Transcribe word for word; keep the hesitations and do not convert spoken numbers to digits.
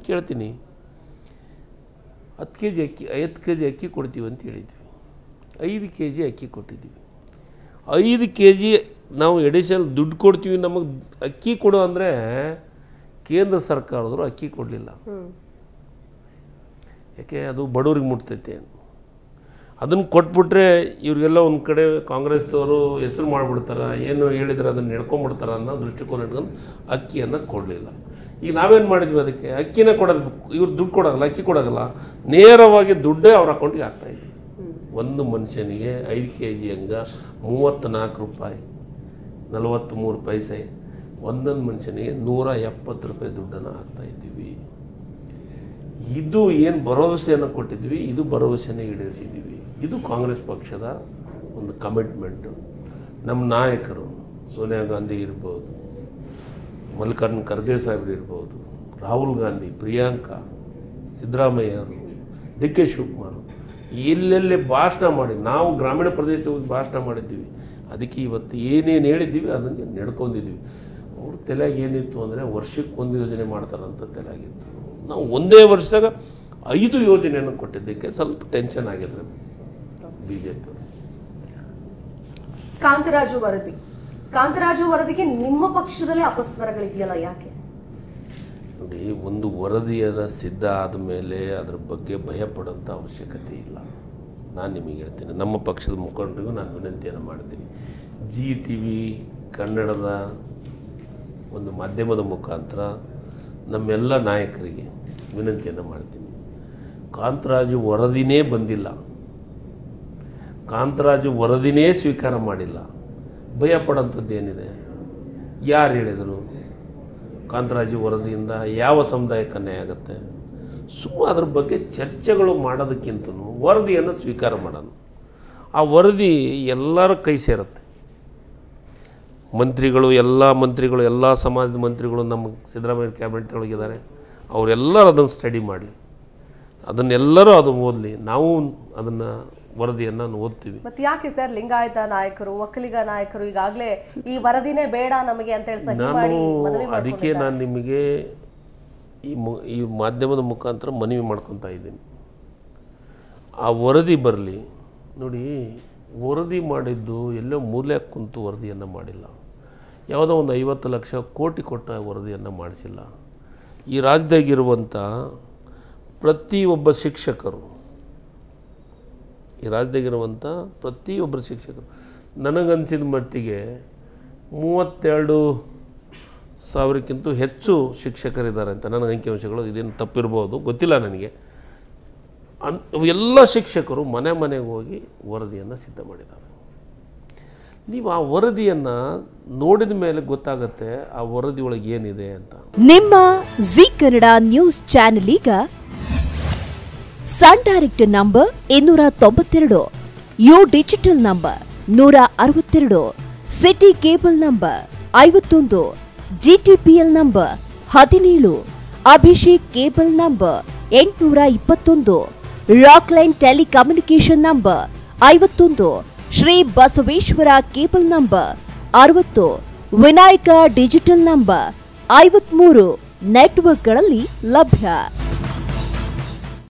ಕೇಳ್ತೀನಿ, ಹತ್ತು K G ಅಕ್ಕಿ ಐದು ಕೆ ಜಿ ಅಕ್ಕಿ ಕೊಡ್ತೀವಿ ಅಂತ ಹೇಳಿದ್ವಿ, ಐದು ಕೆ ಜಿ ಅಕ್ಕಿ ಕೊಟ್ಟಿದ್ದೀವಿ. ಐದು ಕೆ ಜಿ ನಾವು ಎಡಿಷನಲ್ ದುಡ್ಡು ಕೊಡ್ತೀವಿ, ನಮಗೆ ಅಕ್ಕಿ ಕೊಡು ಅಂದರೆ ಕೇಂದ್ರ ಸರ್ಕಾರದವರು ಅಕ್ಕಿ ಕೊಡಲಿಲ್ಲ. ಯಾಕೆ? ಅದು ಬಡವ್ರಿಗೆ ಮುಟ್ತೈತೆ. ಅದನ್ನು ಕೊಟ್ಬಿಟ್ರೆ ಇವ್ರಿಗೆಲ್ಲ ಒಂದು ಕಡೆ ಕಾಂಗ್ರೆಸ್ದವರು ಹೆಸರು ಮಾಡಿಬಿಡ್ತಾರೆ, ಏನು ಹೇಳಿದ್ರೆ ಅದನ್ನು ನಡ್ಕೊಂಡ್ಬಿಡ್ತಾರೆ ಅನ್ನೋ ದೃಷ್ಟಿಕೋನ ಇಟ್ಕೊಂಡು ಅಕ್ಕಿಯನ್ನು ಕೊಡಲಿಲ್ಲ. ಈಗ ನಾವೇನು ಮಾಡಿದ್ವಿ, ಅದಕ್ಕೆ ಅಕ್ಕಿನ ಕೊಡೋದು, ಇವ್ರು ದುಡ್ಡು ಕೊಡೋಲ್ಲ, ಅಕ್ಕಿ ಕೊಡೋಲ್ಲ, ನೇರವಾಗಿ ದುಡ್ಡೇ ಅವ್ರ ಅಕೌಂಟಿಗೆ ಹಾಕ್ತಾಯಿದ್ವಿ. ಒಂದು ಮನುಷ್ಯನಿಗೆ ಐದು ಕೆ ಜಿ ಹಂಗೆ ಮೂವತ್ತ್ನಾಲ್ಕು ರೂಪಾಯಿ ನಲವತ್ತ್ಮೂರು ಪೈಸೆ, ಒಂದೊಂದು ಮನುಷ್ಯನಿಗೆ ನೂರ ಎಪ್ಪತ್ತು ರೂಪಾಯಿ ದುಡ್ಡನ್ನು ಹಾಕ್ತಾಯಿದ್ದೀವಿ. ಇದು ಏನು ಭರವಸೆಯನ್ನು ಕೊಟ್ಟಿದ್ವಿ, ಇದು ಭರವಸೆನೇ ಈಡೇರಿಸಿದ್ದೀವಿ. ಇದು ಕಾಂಗ್ರೆಸ್ ಪಕ್ಷದ ಒಂದು ಕಮಿಟ್ಮೆಂಟು. ನಮ್ಮ ನಾಯಕರು ಸೋನಿಯಾ ಗಾಂಧಿ ಇರ್ಬೋದು, ಮಲ್ಲಿಕಾರ್ಜುನ ಖರ್ಗೆ ಸಾಹೇಬ್ರು ಇರ್ಬೋದು, ರಾಹುಲ್ ಗಾಂಧಿ, ಪ್ರಿಯಾಂಕಾ, ಸಿದ್ದರಾಮಯ್ಯವರು, ಡಿ ಕೆ ಶಿವಕುಮಾರ್ ಎಲ್ಲೆಲ್ಲಿ ಭಾಷಣ ಮಾಡಿ, ನಾವು ಗ್ರಾಮೀಣ ಪ್ರದೇಶದ ಹೋಗಿ ಭಾಷಣ ಮಾಡಿದ್ದೀವಿ. ಅದಕ್ಕೆ ಇವತ್ತು ಏನೇನು ಹೇಳಿದ್ದೀವಿ ಅದನ್ನು ನಡ್ಕೊಂಡಿದ್ದೀವಿ. ಅವ್ರ ತಲೆಯಾಗಿ ಏನಿತ್ತು ಅಂದರೆ ವರ್ಷಕ್ಕೆ ಒಂದು ಯೋಜನೆ ಮಾಡ್ತಾರಂತ ತಲೆಯಾಗಿತ್ತು. ನಾವು ಒಂದೇ ವರ್ಷದಾಗ ಐದು ಯೋಜನೆಯನ್ನು ಕೊಟ್ಟಿದ್ದಕ್ಕೆ ಸ್ವಲ್ಪ ಟೆನ್ಷನ್ ಆಗಿದ್ರೆ ಬಿ ಜೆ ಪಿ. ಕಾಂತರಾಜು ವರದಿ ಕಾಂತರಾಜು ವರದಿಗೆ ನಿಮ್ಮ ಪಕ್ಷದಲ್ಲೇ ಅಪಸ್ವರಗಳಿದೆಯಲ್ಲ, ಯಾಕೆ? ನೋಡಿ, ಒಂದು ವರದಿಯನ್ನು ಸಿದ್ಧ ಆದಮೇಲೆ ಅದ್ರ ಬಗ್ಗೆ ಭಯಪಡೋಂಥ ಅವಶ್ಯಕತೆ ಇಲ್ಲ. ನಾನು ನಿಮಗೆ ಹೇಳ್ತೀನಿ, ನಮ್ಮ ಪಕ್ಷದ ಮುಖಂಡರಿಗೂ ನಾನು ವಿನಂತಿಯನ್ನು ಮಾಡ್ತೀನಿ. ಜಿ ಟಿ ವಿ ಕನ್ನಡದ ಒಂದು ಮಾಧ್ಯಮದ ಮುಖಾಂತರ ನಮ್ಮೆಲ್ಲ ನಾಯಕರಿಗೆ ವಿನಂತಿಯನ್ನು ಮಾಡ್ತೀನಿ. ಕಾಂತರಾಜು ವರದಿನೇ ಬಂದಿಲ್ಲ, ಕಾಂತರಾಜು ವರದಿನೇ ಸ್ವೀಕಾರ ಮಾಡಿಲ್ಲ, ಭಯ ಪಡೋಂಥದ್ದು ಏನಿದೆ? ಯಾರು ಹೇಳಿದರು ಕಾಂತರಾಜು ವರದಿಯಿಂದ ಯಾವ ಸಮುದಾಯಕ್ಕೆ ಅನ್ಯಾಯ ಆಗುತ್ತೆ? ಸುಮ್ಮನೆ ಅದ್ರ ಬಗ್ಗೆ ಚರ್ಚೆಗಳು ಮಾಡೋದಕ್ಕಿಂತಲೂ ವರದಿಯನ್ನು ಸ್ವೀಕಾರ ಮಾಡೋಣ. ಆ ವರದಿ ಎಲ್ಲರ ಕೈ ಸೇರುತ್ತೆ. ಮಂತ್ರಿಗಳು, ಎಲ್ಲ ಮಂತ್ರಿಗಳು, ಎಲ್ಲ ಸಮಾಜದ ಮಂತ್ರಿಗಳು ನಮ್ಮ ಸಿದ್ದರಾಮಯ್ಯ ಕ್ಯಾಬಿನೆಟ್ ಒಳಗಿದ್ದಾರೆ, ಅವರೆಲ್ಲರೂ ಅದನ್ನು ಸ್ಟಡಿ ಮಾಡಲಿ, ಅದನ್ನೆಲ್ಲರೂ ಅದನ್ನು ಓದಲಿ. ನಾವು ಅದನ್ನು ವರದಿಯನ್ನು ಓದ್ತೀವಿ. ಮತ್ತೆ ಯಾಕೆ ಸರ್ ಲಿಂಗಾಯತ ನಾಯಕರು, ಒಕ್ಕಲಿಗ ನಾಯಕರು ಈಗಾಗಲೇ ಈ ವರದಿನೇ ಬೇಡ ನಮಗೆ ಅಂತ ಹೇಳಿ ಸಹಿ ಮಾಡಿ ಮನವಿ ಮಾಡ್ಕೊಂಡಿದ್ದಾರೆ? ಅದಕ್ಕೆ ನಾನು ನಿಮಗೆ ಈ ಮು ಈ ಮಾಧ್ಯಮದ ಮುಖಾಂತರ ಮನವಿ ಮಾಡ್ಕೊತಾ ಇದ್ದೀನಿ, ಆ ವರದಿ ಬರಲಿ. ನೋಡಿ, ವರದಿ ಮಾಡಿದ್ದು ಎಲ್ಲೋ ಮೂಲೆ ಕುಂತು ವರದಿಯನ್ನು ಮಾಡಿಲ್ಲ, ಯಾವುದೋ ಒಂದು ಐವತ್ತು ಲಕ್ಷ ಕೋಟಿ ಕೊಟ್ಟ ವರದಿಯನ್ನು ಮಾಡಿಸಿಲ್ಲ. ಈ ರಾಜ್ಯದಾಗಿರುವಂಥ ಪ್ರತಿಯೊಬ್ಬ ಶಿಕ್ಷಕರು, ಈ ರಾಜ್ಯದಾಗಿರುವಂಥ ಪ್ರತಿಯೊಬ್ಬರ ಶಿಕ್ಷಕರು ನನಗನ್ಸಿದ ಮಟ್ಟಿಗೆ ಮೂವತ್ತೆರಡು ಸಾವಿರಕ್ಕಿಂತ ಹೆಚ್ಚು ಶಿಕ್ಷಕರಿದ್ದಾರೆ ಅಂತ ನನಗೆ ಅಂಕಿಅಂಶಗಳು, ಇದೇನು ತಪ್ಪಿರ್ಬೋದು ಗೊತ್ತಿಲ್ಲ ನನಗೆ. ಅನ್ ಎಲ್ಲ ಶಿಕ್ಷಕರು ಮನೆ ಮನೆಗೆ ಹೋಗಿ ವರದಿಯನ್ನು ಸಿದ್ಧ ಮಾಡಿದ್ದಾರೆ. ನೀವು ಆ ವರದಿಯನ್ನು ನೋಡಿದ ಮೇಲೆ ಗೊತ್ತಾಗುತ್ತೆ ಆ ವರದಿ ಒಳಗೆ ಏನಿದೆ ಅಂತ. ನಿಮ್ಮ ಜಿ ಕನ್ನಡ ನ್ಯೂಸ್ ಚಾನೆಲ್ ಈಗ ಸನ್ ಡೈರೆಕ್ಟ್ ನಂಬರ್ ಇನ್ನೂರ ತೊಂಬತ್ತೆರಡು, ಯು ಡಿಜಿಟಲ್ ನಂಬರ್ ನೂರ ಅರವತ್ತೆರಡು, ಸಿಟಿ ಕೇಬಲ್ ನಂಬರ್ ಐವತ್ತೊಂದು, ಜಿಟಿಪಿಎಲ್ ನಂಬರ್ ಹದಿನೇಳು, ಅಭಿಷೇಕ್ ಕೇಬಲ್ ನಂಬರ್ ಎಂಟುನೂರ ಇಪ್ಪತ್ತೊಂದು, ರಾಕ್ಲೈನ್ ಟೆಲಿಕಮ್ಯುನಿಕೇಶನ್ ನಂಬರ್ ಐವತ್ತೊಂದು, ಶ್ರೀ ಬಸವೇಶ್ವರ ಕೇಬಲ್ ನಂಬರ್ ಅರವತ್ತು, ವಿನಾಯಕ ಡಿಜಿಟಲ್ ನಂಬರ್ ಐವತ್ಮೂರು ನೆಟ್ವರ್ಕ್ಗಳಲ್ಲಿ ಲಭ್ಯ.